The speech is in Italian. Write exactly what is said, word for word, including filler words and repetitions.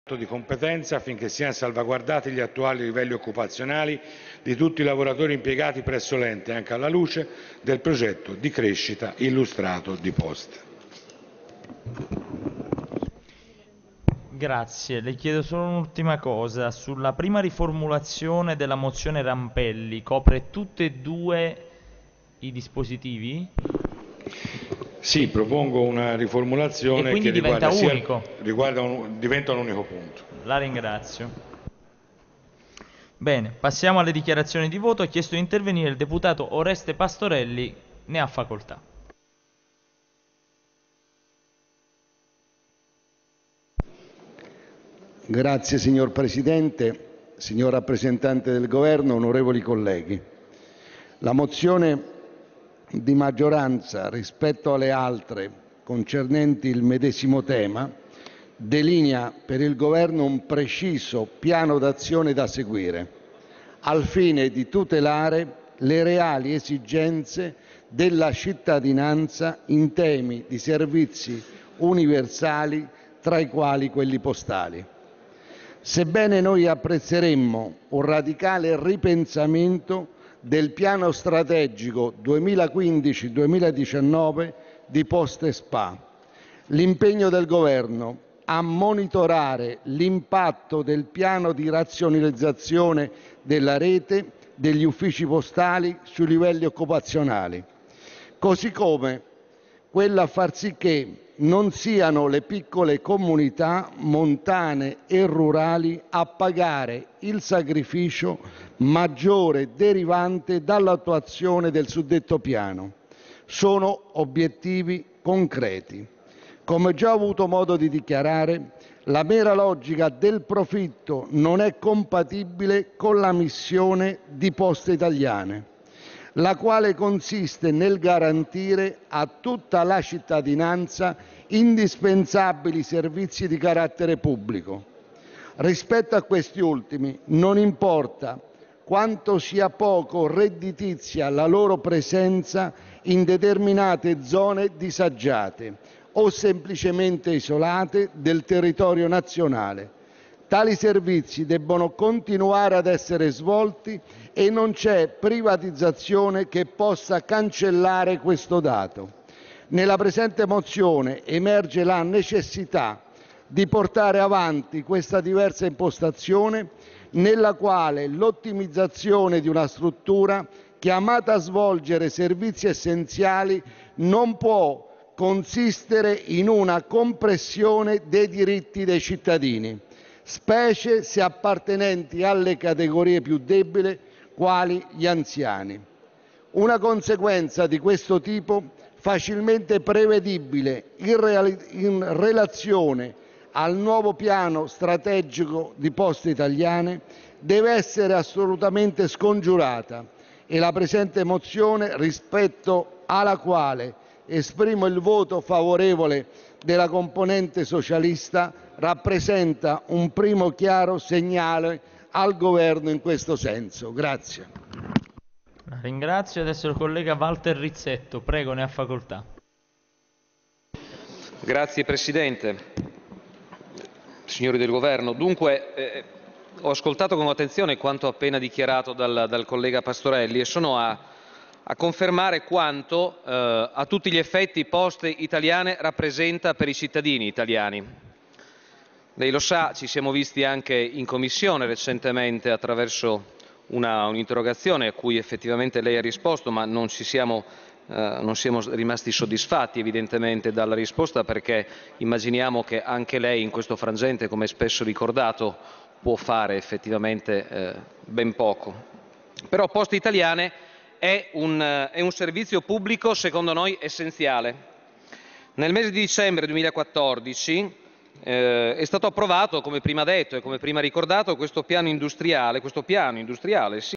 di competenza affinché siano salvaguardati gli attuali livelli occupazionali di tutti i lavoratori impiegati presso l'ente, anche alla luce del progetto di crescita illustrato di Poste. Grazie, le chiedo solo un'ultima cosa. Sulla prima riformulazione della mozione Rampelli, copre tutti e due i dispositivi? Sì, propongo una riformulazione E quindi che diventa riguarda sia, unico. riguarda un, diventa un unico punto. La ringrazio. Bene, passiamo alle dichiarazioni di voto. Ha chiesto di intervenire il deputato Oreste Pastorelli, ne ha facoltà. Grazie signor Presidente, signor rappresentante del Governo, onorevoli colleghi. La mozione di maggioranza rispetto alle altre concernenti il medesimo tema delinea per il Governo un preciso piano d'azione da seguire al fine di tutelare le reali esigenze della cittadinanza in temi di servizi universali, tra i quali quelli postali. Sebbene noi apprezzeremmo un radicale ripensamento del piano strategico duemilaquindici duemiladiciannove di Poste S P A, l'impegno del Governo a monitorare l'impatto del piano di razionalizzazione della rete degli uffici postali sui livelli occupazionali, così come quello a far sì che non siano le piccole comunità montane e rurali a pagare il sacrificio maggiore derivante dall'attuazione del suddetto piano. Sono obiettivi concreti. Come già ho avuto modo di dichiarare, la mera logica del profitto non è compatibile con la missione di Poste Italiane, la quale consiste nel garantire a tutta la cittadinanza indispensabili servizi di carattere pubblico. Rispetto a questi ultimi non importa quanto sia poco redditizia la loro presenza in determinate zone disagiate o semplicemente isolate del territorio nazionale. Tali servizi debbono continuare ad essere svolti e non c'è privatizzazione che possa cancellare questo dato. Nella presente mozione emerge la necessità di portare avanti questa diversa impostazione nella quale l'ottimizzazione di una struttura chiamata a svolgere servizi essenziali non può consistere in una compressione dei diritti dei cittadini, specie se appartenenti alle categorie più deboli, quali gli anziani. Una conseguenza di questo tipo, facilmente prevedibile in, in relazione al nuovo piano strategico di Poste Italiane, deve essere assolutamente scongiurata e la presente mozione, rispetto alla quale esprimo il voto favorevole della componente socialista, rappresenta un primo chiaro segnale al Governo in questo senso. Grazie. La ringrazio. Adesso il collega Walter Rizzetto, prego, ne ha facoltà. Grazie Presidente, signori del Governo. Dunque, eh, ho ascoltato con attenzione quanto appena dichiarato dal, dal collega Pastorelli e sono a, a confermare quanto eh, a tutti gli effetti Poste Italiane rappresenta per i cittadini italiani. Lei lo sa, ci siamo visti anche in Commissione recentemente attraverso un'interrogazione a cui effettivamente lei ha risposto, ma non ci siamo, eh, non siamo rimasti soddisfatti evidentemente dalla risposta, perché immaginiamo che anche lei in questo frangente, come spesso ricordato, può fare effettivamente eh, ben poco. Però Poste Italiane è un, è un servizio pubblico secondo noi essenziale. Nel mese di dicembre duemilaquattordici Eh, è stato approvato, come prima detto e come prima ricordato, questo piano industriale, questo piano industriale